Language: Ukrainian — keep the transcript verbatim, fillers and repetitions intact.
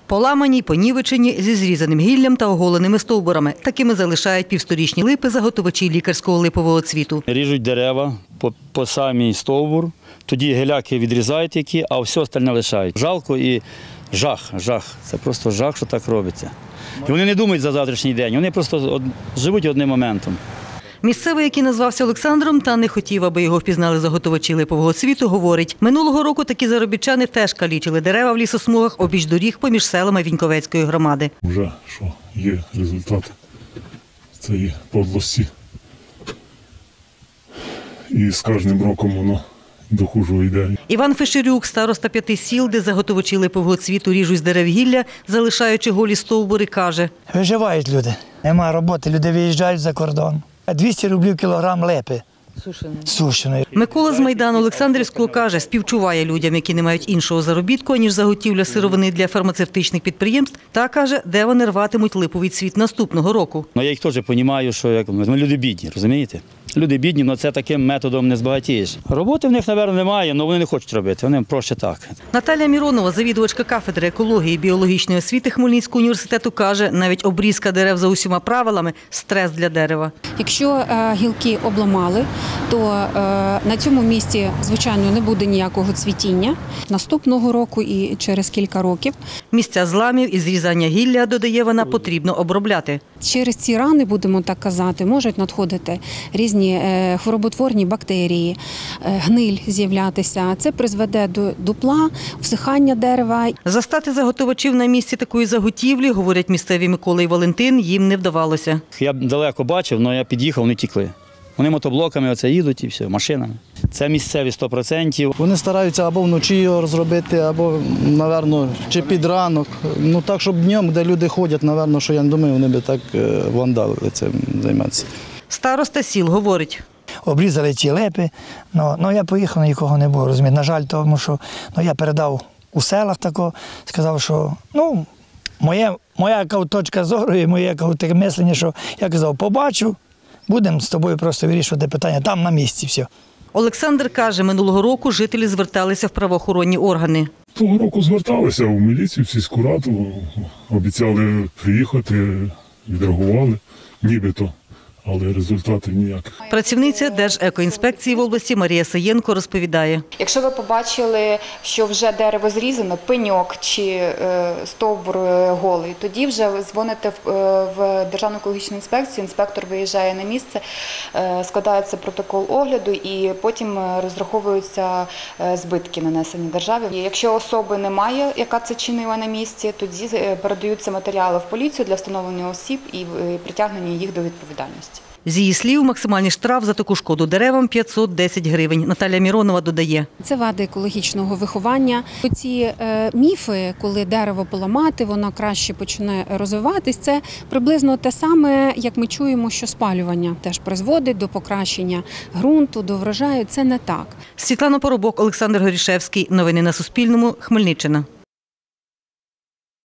Поламані й понівечені, зі зрізаним гіллям та оголеними стовбурами. Такими залишають півсторічні липи заготовачі лікарського липового цвіту. Ріжуть дерева по, по самій стовбур, тоді гіляки відрізають які, а все остальне лишають. Жалко і жах, жах. Це просто жах, що так робиться. І вони не думають за завтрашній день, вони просто од... живуть одним моментом. Місцевий, який назвався Олександром та не хотів, аби його впізнали заготовачі липового цвіту, говорить, минулого року такі заробітчани теж калічили дерева в лісосмугах обіч доріг поміж селами Віньковецької громади. Вже що є результат цієї подлості. І з кожним роком воно до хужого йде. Іван Фешерюк, староста п'яти сіл, де заготовачі липового цвіту ріжуть з дерев гілля, залишаючи голі стовбури, каже. Виживають люди. Нема роботи, люди виїжджають за кордон. двісті рублів кілограм липи сушеної. Микола з Майдану Олександрівського каже, співчуває людям, які не мають іншого заробітку, ніж заготівля сировини для фармацевтичних підприємств, та каже, де вони рватимуть липовий цвіт наступного року. Ну, я їх теж розумію, що як, ми люди бідні, розумієте? Люди бідні, але це таким методом не збагатієш. Роботи в них, мабуть, немає, але вони не хочуть робити, вони проще так. Наталя Міронова, завідувачка кафедри екології і біологічної освіти Хмельницького університету, каже, навіть обрізка дерев за усіма правилами – стрес для дерева. Якщо е, гілки обламали, то е, на цьому місці, звичайно, не буде ніякого цвітіння. Наступного року і через кілька років. Місця зламів і зрізання гілля, додає вона, потрібно обробляти. Через ці рани, будемо так казати, можуть надходити різні хвороботворні бактерії, гниль з'являтися. Це призведе до дупла, всихання дерева. Застати заготовачів на місці такої заготівлі, говорять місцеві Микола і Валентин, їм не вдавалося. Я далеко бачив, але я під'їхав, вони тікли. Вони мотоблоками оце їдуть і все, машинами. Це місцеві сто відсотків. Вони стараються або вночі його розробити, або, мабуть, чи під ранок. Ну так, щоб днем, де люди ходять, мабуть, що я не думаю, вони б так вандалили цим займатися. Староста сіл говорить. Обрізали ті липи, ну, ну я поїхав, нікого не було, розумієте. На жаль, тому що ну, я передав у селах тако, сказав, що ну, моє, моя точка зору і моє таке мислення, що я казав, побачу, будемо з тобою просто вирішувати питання, там на місці все. Олександр каже, минулого року жителі зверталися в правоохоронні органи. Того року зверталися в міліцію, в сільську раду, обіцяли приїхати, відреагували, нібито. Але результатів ніяких. Працівниця Держекоінспекції в області Марія Саєнко розповідає. Якщо ви побачили, що вже дерево зрізано, пеньок чи е, стовбур голий, тоді вже дзвоните в, е, в Державну екологічну інспекцію, інспектор виїжджає на місце, е, складається протокол огляду і потім розраховуються е, збитки, нанесені державі. І якщо особи немає, яка це чинила на місці, тоді передаються матеріали в поліцію для встановлення осіб і е, притягнення їх до відповідальності. З її слів, максимальний штраф за таку шкоду деревам – п'ятсот десять гривень. Наталя Міронова додає. Це вади екологічного виховання. Ці е, міфи, коли дерево поламати, воно краще почне розвиватись, це приблизно те саме, як ми чуємо, що спалювання теж призводить до покращення ґрунту, до врожаю. Це не так. Світлана Поробок, Олександр Горішевський. Новини на Суспільному. Хмельниччина.